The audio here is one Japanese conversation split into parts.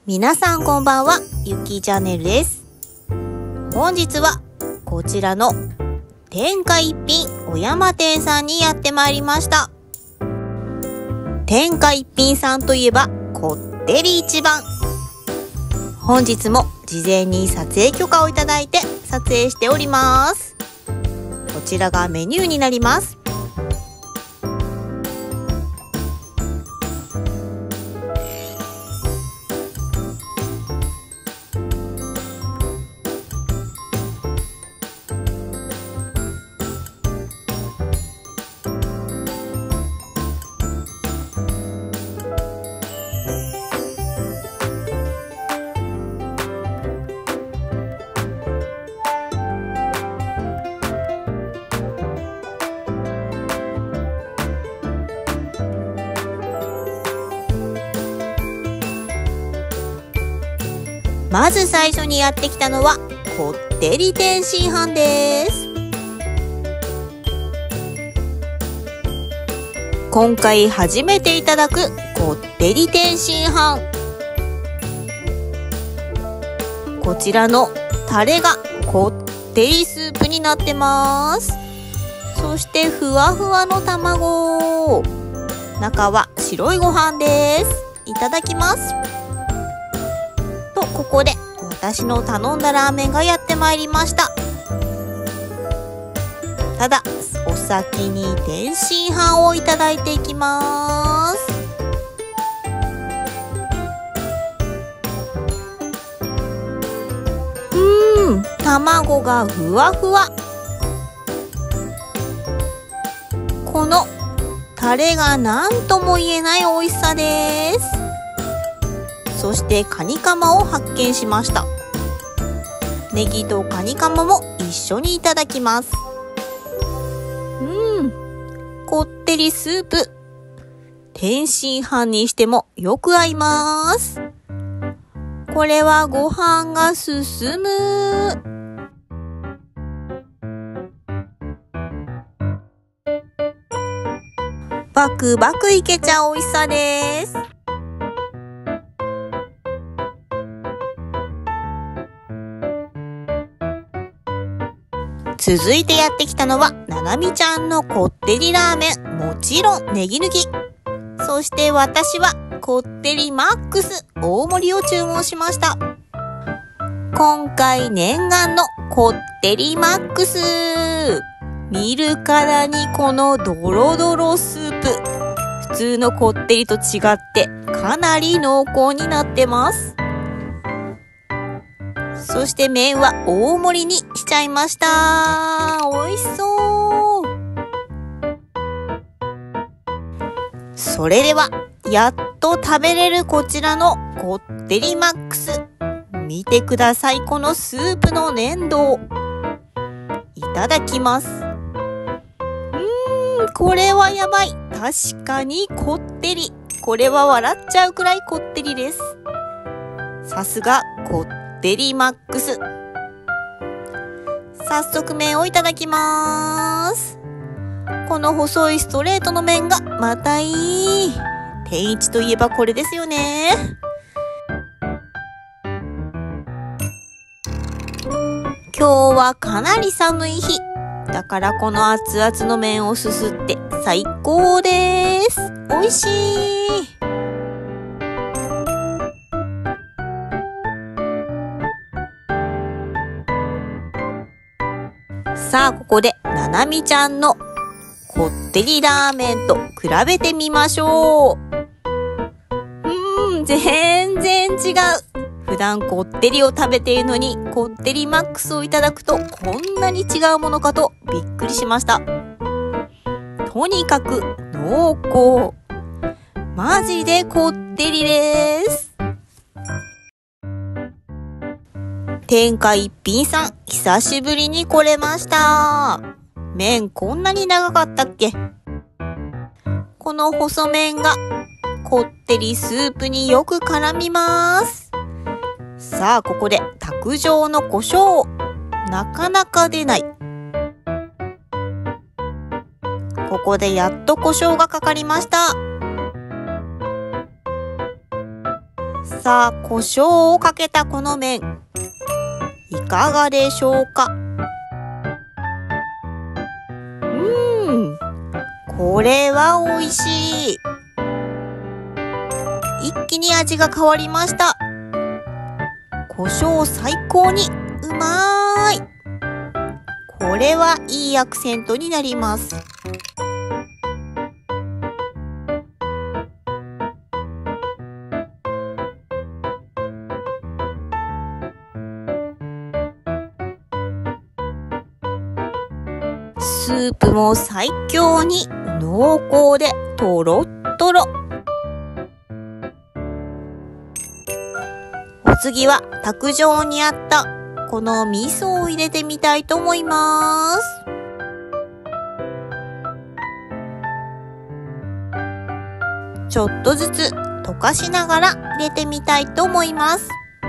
皆さんこんばんは、ゆきチャンネルです。本日はこちらの天下一品小山店さんにやってまいりました。天下一品さんといえばこってり一番。本日も事前に撮影許可をいただいて撮影しております。こちらがメニューになります。まず最初にやってきたのはこってり天津飯です。今回初めていただくこってり天津飯。こちらのタレがこってりスープになってます。そしてふわふわの卵。中は白いご飯です。いただきます。ここで私の頼んだラーメンがやってまいりました。ただお先に天津飯をいただいていきます。卵がふわふわ。このタレが何とも言えない美味しさです。そしてカニカマを発見しました。ネギとカニカマも一緒にいただきます。こってりスープ。天津飯にしてもよく合います。これはご飯が進む。バクバクいけちゃう美味しさです。続いてやってきたのはななみちゃんのこってりラーメン。もちろんネギ抜き。そして私はこってりマックス大盛りを注文しました。今回念願のこってりマックス。見るからにこのドロドロスープ。普通のこってりと違ってかなり濃厚になってます。そして麺は大盛りにしちゃいました。美味しそう。それではやっと食べれるこちらのこってりマックス。見てください、このスープの粘度。いただきます。これはやばい。確かにこってり。これは笑っちゃうくらいこってりです。さすがこってりマックス。早速麺をいただきます。この細いストレートの麺がまたいい。天一といえばこれですよね。今日はかなり寒い日。だからこの熱々の麺をすすって最高です。美味しい。さあここでななみちゃんのこってりラーメンと比べてみましょう。全然違う。普段こってりを食べているのにこってりマックスをいただくとこんなに違うものかとびっくりしました。とにかく濃厚。マジでこってりです。天下一品さん、久しぶりに来れました。麺こんなに長かったっけ？この細麺がこってりスープによく絡みます。さあここで卓上の胡椒。なかなか出ない。ここでやっと胡椒がかかりました。 さあ、胡椒をかけたこの麺、いかがでしょうか？これは美味しい。一気に味が変わりました。胡椒最高にうまーい。これはいいアクセントになります。スープも最強に濃厚でとろっとろ。お次は卓上にあったこの味噌を入れてみたいと思います。ちょっとずつ溶かしながら入れてみたいと思います。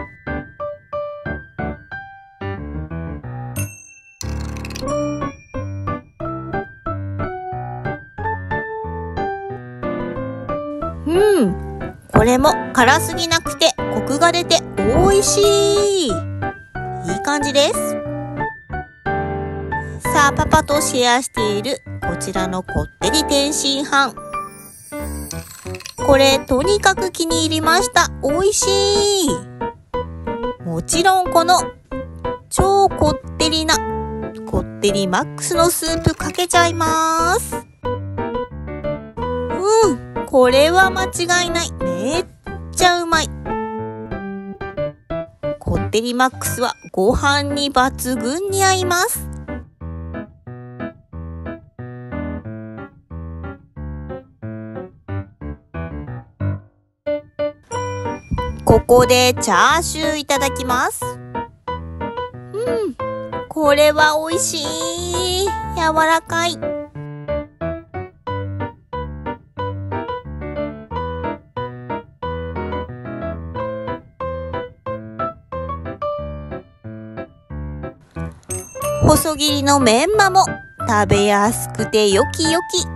これも辛すぎなくてコクが出て美味しい。いい感じです。さあ、パパとシェアしているこちらのこってり天津飯。これとにかく気に入りました。美味しい。もちろんこの超こってりなこってりマックスのスープかけちゃいます。これは間違いない。めっちゃうまい。こってりマックスはご飯に抜群に合います。ここでチャーシューいただきます。これは美味しい。柔らかい。細切りのメンマも食べやすくてよきよき。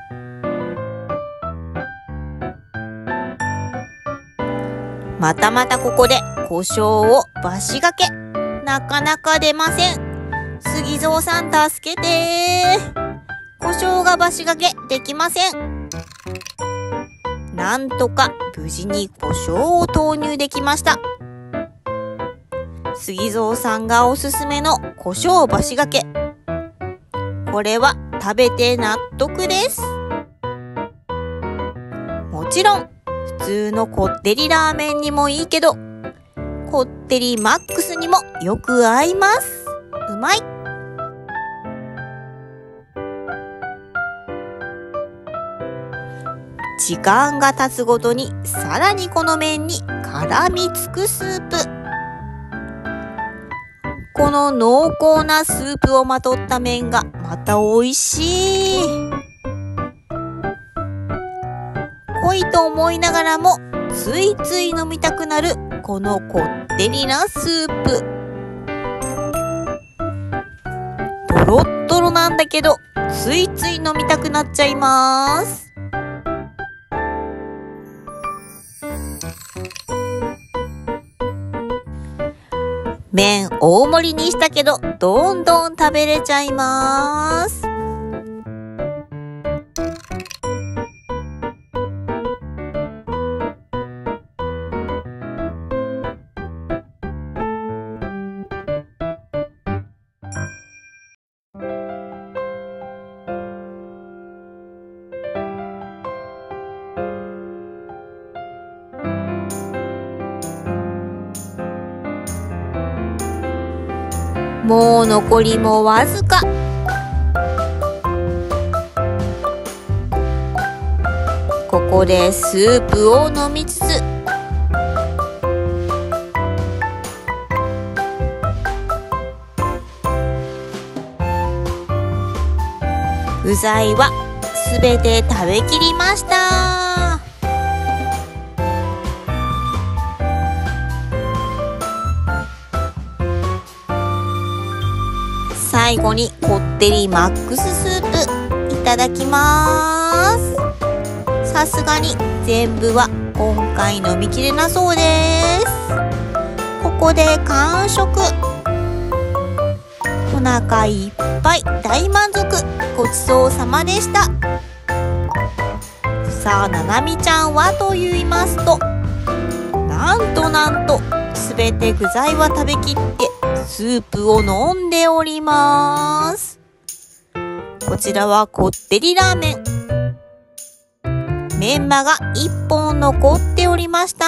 またまたここで胡椒をばしがけ。なかなか出ません。杉蔵さん助けて。胡椒がばしがけできません。なんとか無事に胡椒を投入できました。杉蔵さんがおすすめの胡椒ばしがけ。これは食べて納得です。もちろん普通のこってりラーメンにもいいけど、こってりマックスにもよく合います。うまい。時間が経つごとにさらにこの麺に絡みつくスープ。この濃厚なスープをまとった麺がまた美味しい。濃いと思いながらもついつい飲みたくなるこのこってりなスープ。とろっとろなんだけどついつい飲みたくなっちゃいます。麺大盛りにしたけどどんどん食べれちゃいます。もう残りもわずか。ここでスープを飲みつつ具材はすべて食べきりました。最後にこってりマックススープいただきます。さすがに全部は今回飲みきれなそうです。ここで完食。お腹いっぱい、大満足。ごちそうさまでした。さあ、ななみちゃんはと言いますと、なんとすべて具材は食べきってスープを飲んでおります。こちらはこってりラーメン。メンマが1本残っておりました。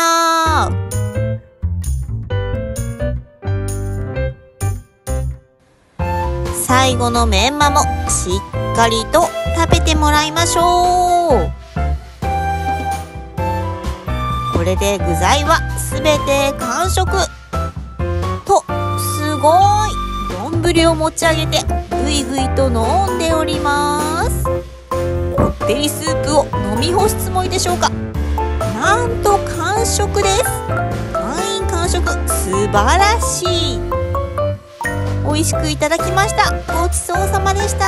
最後のメンマもしっかりと食べてもらいましょう。これで具材はすべて完食と、すごい丼を持ち上げてぐいぐいと飲んでおります。こってりスープを飲み干すつもりでしょうか。なんと完食です。満員完食、素晴らしい。美味しくいただきました。ごちそうさまでした。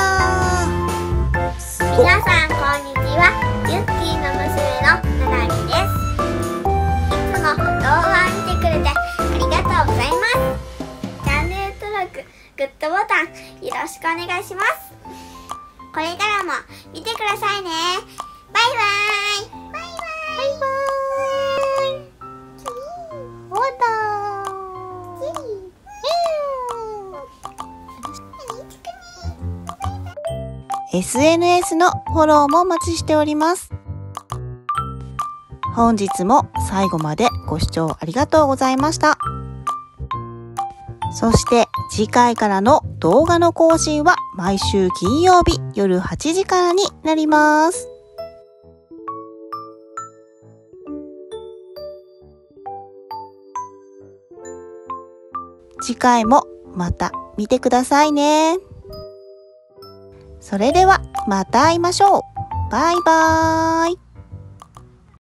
皆さんこんにちは。ユッキーの娘のななみです。いつも動画を見てくれてありがとうございます。チャンネル登録、グッドボタンよろしくお願いします。これからも見てくださいね。バイバイ。バイバイ。バイバイ。おだー。SNS のフォローもお待ちしております。本日も最後までご視聴ありがとうございました。そして次回からの動画の更新は毎週金曜日夜8時からになります。次回もまた見てくださいね。それではまた会いましょう。バイバーイ。